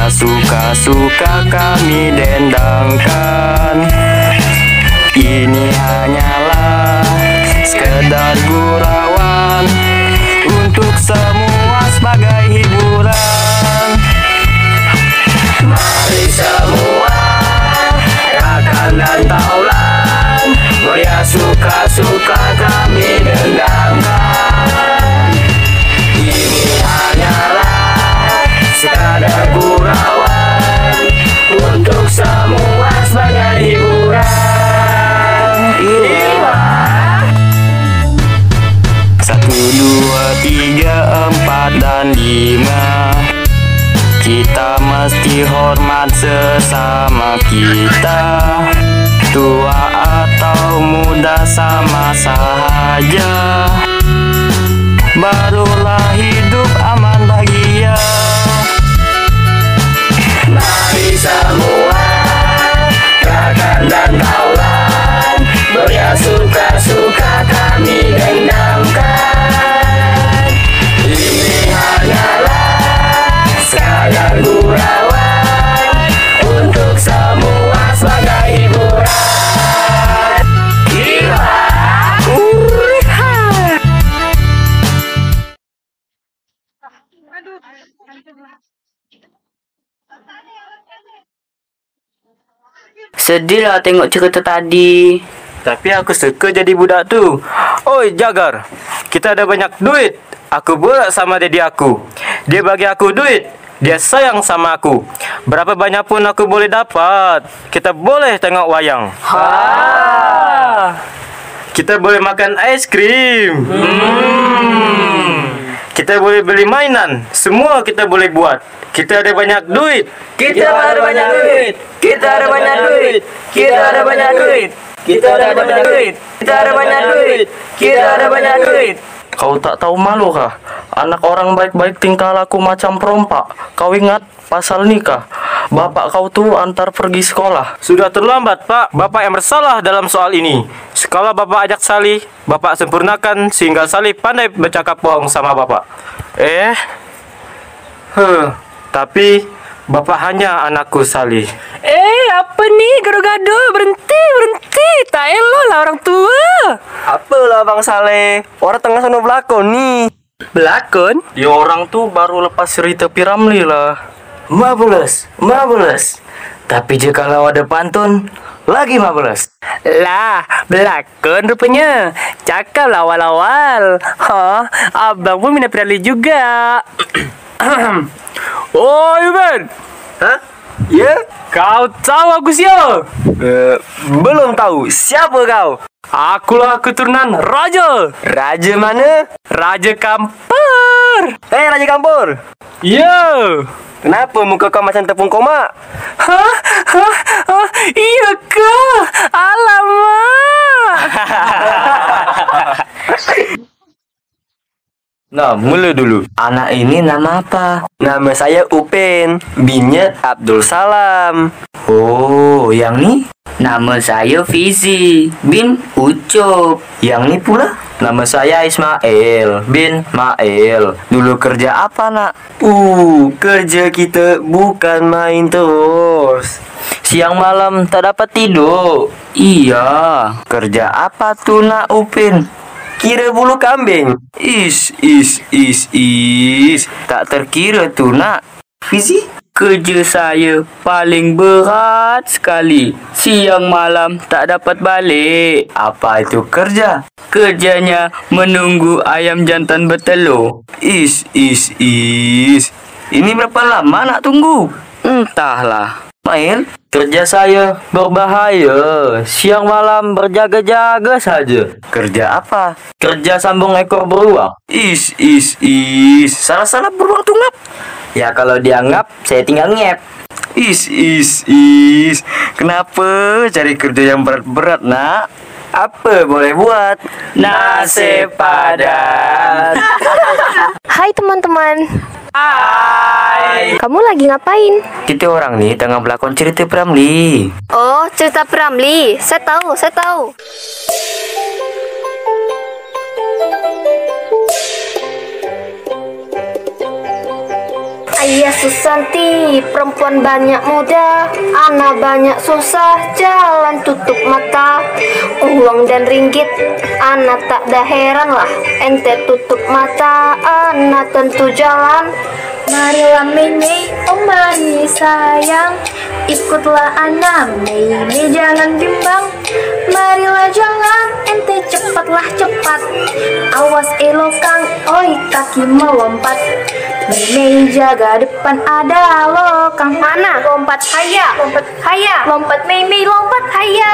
suka-suka kami dendangkan. Ini hanyalah sekedar gurauan untuk semua sebagai hiburan. Mari semua rakan dan taulan, beria suka-suka kami dendangkan. Ini hanyalah sekadar gurauan untuk semua sebagai hiburan. Satu, dua, tiga, empat, dan lima. Kita mesti hormat sesama kita. Tua atau muda sama saja. Barulah hidup aman bahagia. Mari semua rakan dan taulan, beria suka-suka kami dendangkan. Ini hanyalah sekadar gurauan untuk semua sebagai hiburan. Sedih lah tengok cerita tadi. Tapi aku suka jadi budak tu. Oi Jagar, kita ada banyak duit. Aku borak sama dedi aku. Dia bagi aku duit. Dia sayang sama aku. Berapa banyak pun aku boleh dapat, kita boleh tengok wayang. Kita boleh makan es krim. Kita boleh beli mainan. Semua kita boleh buat. Kita ada banyak duit. Kita ada banyak duit. Kita ada banyak duit. Kita ada banyak duit. Kita ada banyak duit. Kita ada banyak duit. Kita ada banyak duit. Kau tak tahu malu kah? Anak orang baik-baik tingkah laku macam perompak. Kau ingat pasal nikah? Bapak kau tu antar pergi sekolah. Sudah terlambat, Pak. Bapak yang bersalah dalam soal ini. Sekolah Bapak ajak Salih, Bapak sempurnakan sehingga Salih pandai bercakap bohong sama Bapak. Tapi Bapak hanya anakku Salih. Apa ni gado-gado? Berhenti. Tak elok lah orang tua. Apalah Bang Saleh, orang tengah sana berlakon ni. Berlakon? Dia orang tu baru lepas cerita Piramli lah. Marvelous. Tapi jika kalau ada pantun, lagi marvelous. Lah, berlakon rupanya. Cakap lah awal-awal. Abang pun minat Piramli juga. Oh, Ivan. Hah? Ya? Kau tahu aku siapa? Belum tahu. Siapa kau? Akulah keturunan Raja. Raja mana? Raja Kampar. Raja Kampur. Ya. Kenapa muka kau macam tepung koma? Iya kah? Alamak. Nah, mula dulu. Anak ini nama apa? Nama saya Upin, binnya Abdul Salam. Oh, yang ni? Nama saya Fizi bin Ucup. Yang ni pula? Nama saya Ismail bin Mail. Dulu kerja apa, nak? Kerja kita bukan main terus. Siang malam tak dapat tidur. Iya. Kerja apa tu, nak, Upin? Kira bulu kambing. Is. Tak terkira tu, nak. Fizi? Kerja saya paling berat sekali. Siang malam tak dapat balik. Apa itu kerja? Kerjanya menunggu ayam jantan bertelur. Is. Ini berapa lama nak tunggu? Entahlah. Mail, kerja saya berbahaya. Siang malam berjaga-jaga saja. Kerja apa? Kerja sambung ekor beruang. Is. Salah-salah beruang tu ngap. Ya kalau dianggap saya tinggal ngep. Is. Kenapa cari kerja yang berat-berat, nak? Apa boleh buat? Nasib padat. Hai teman-teman. Hai. Kamu lagi ngapain? Kita orang ni tengah berlakon cerita Piramli. Oh, cerita Piramli. Saya tahu. Ayah Susanti, perempuan banyak muda, anak banyak susah, jalan tutup mata. Uang dan ringgit, anak tak dah heran lah. Ente tutup mata, anak tentu jalan. Marilah Mei, oh mari sayang, ikutlah anak Mei, jangan bimbang. Marilah jangan, ente cepatlah cepat. Awas elokang, oi kaki melompat. Mei jaga depan ada lokang. Mana? Lompat haya, lompat haya, lompat Mei lompat haya.